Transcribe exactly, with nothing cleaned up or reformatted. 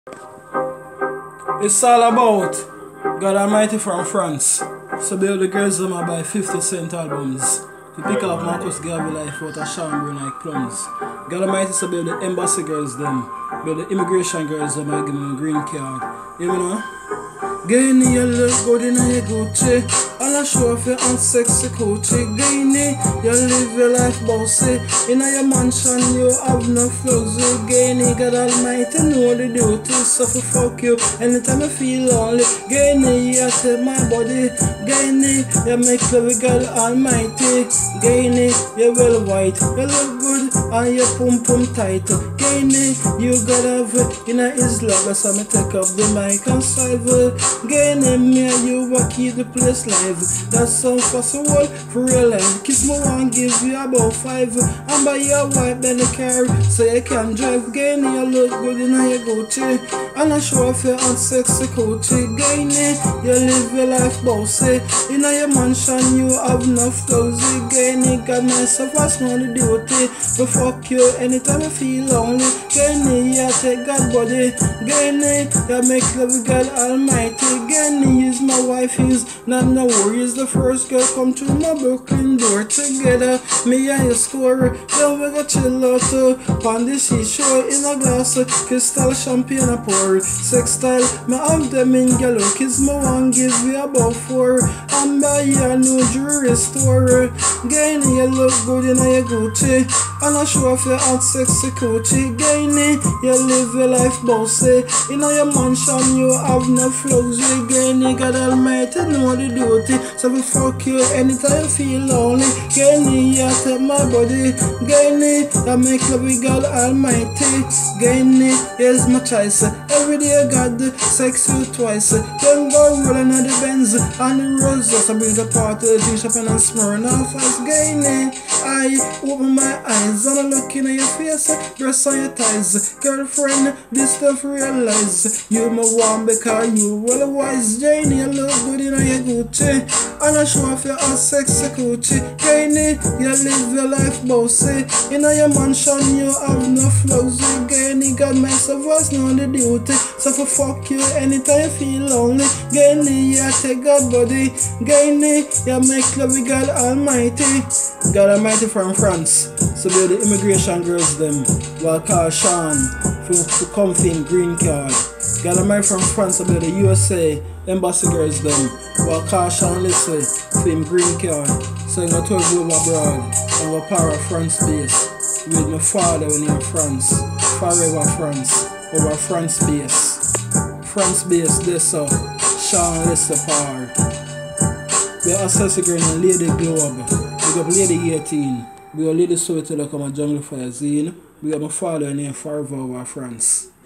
It's all about God Almighty from France. So build the girls them a buy fifty cent albums. To pick up Marcus Garvey life out of Chambray like plums. God Almighty so build the embassy girls them. Build the immigration girls them and give them a green card. You know? Gain you look good in your Gucci. And I show off your unsexy coochie. Gain you live your life bossy. In your mansion you have no flaws. Gain God Almighty know the duty. So for fuck you anytime I feel lonely. Gain you take my body. Gain you make love with God Almighty. Gain you well white. You look good and you pum pum tight. Gain you gotta have in a his love. So me take up the mic and strive. Gain me and you will keep the place live. That's so possible for real life. Kiss me one, give you about five. And buy your wife then the car so you can drive. Gain you look good in your Gucci. And I show off your unsexy coochie. Gain you live your life bossy. In your mansion you have no flaws. Gain got myself as know the duty. But fuck you anytime I feel lonely. Gain you take God body. Gain you make love with God Almighty. Again, is my wife, is not no worries. The first girl come to my Brooklyn door. Together, me and you score. Then we go chill out uh, on the seashore in a glass uh, crystal champagne a pour. Sex style, me have them in yellow. Kids me one give you about four. And buy you a new jewelry store. Again, you look good in your Gucci. And I show off your hot sexy coochie. Again, you live your life bossy. In your mansion, you have no flaws. Again, God Almighty know the duty. So we fuck you anytime you feel lonely. Again, you take my body. Again, you make love with God Almighty. Again, here's my choice. Every day I got the sex you twice. Then go rolling on the Benz and the roses. I bring the party, the G-Shop and I smurn off as again. I open my eyes and I look in your face. Breasts on your thighs. Girlfriend, this stuff realize. You my one because you well wise. Jane, you look good in your Gucci. And I show off your hot sexy coochie. Jane, you live your life bossy. In your mansion you have no flaws. Again, got myself as know the duty. So for fuck you anytime you feel lonely. Again, you take God body. Again, you make love with God Almighty. God Almighty from France. So be the immigration girls them. While call Sean for, for comfy green card. God Almighty from France. So be the U S A embassy girls them. While call Sean listen for him green card. So I'm going to go abroad. And we're part of France base. With my father when in France. Forever France. Over France base. France base this so. Sean listen par. We are assessing girl in Lady Globe. We got Lady eighteen. We are Lady Soweto like I'm a jungle fire zine. We have my father named Forever over France.